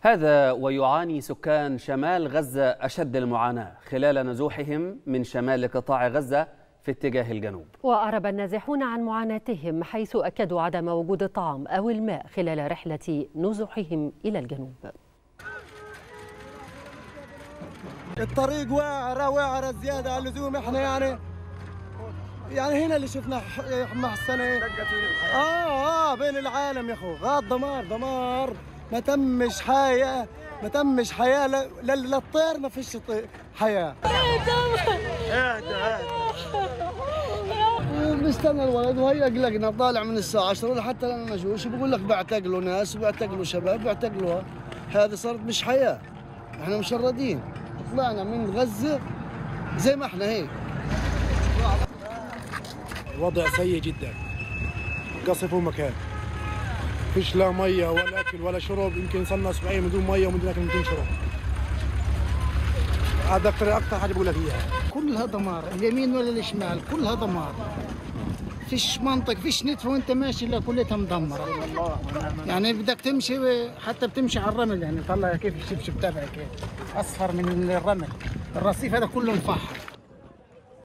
هذا ويعاني سكان شمال غزة أشد المعاناة خلال نزوحهم من شمال قطاع غزة في اتجاه الجنوب. وأعرب النازحون عن معاناتهم حيث أكدوا عدم وجود الطعام أو الماء خلال رحلة نزوحهم إلى الجنوب. الطريق وعرة زيادة عن اللزوم. احنا يعني هنا اللي شفنا محسنة بين العالم يا اخو. غاد دمار ما تمش حياة للطير ما فيش حياة. بستنى الولد وهي قلقنا طالع من الساعة 10 لحتى لنا نجوش بقول لك بعتقلوا ناس وبعتقلوا شباب بعتقلوها. هذه صارت مش حياة. احنا مشردين طلعنا من غزة زي ما احنا هيك. وضع سيء جدا. قصف مكان. فيش لا مية ولا أكل ولا شرب. يمكن صرنا أسبوعين من دون مية ومن دون أكل ومن دون شرب. هذا أكثر حاجة بقول لك إياها. كلها دمار، اليمين ولا الشمال كلها دمار. فيش منطق فيش نتف وأنت ماشي إلا كلها مدمرة. يعني بدك تمشي حتى بتمشي على الرمل. يعني طلع كيف الشبشب تبعك أصفر من الرمل. الرصيف هذا كله مفحر.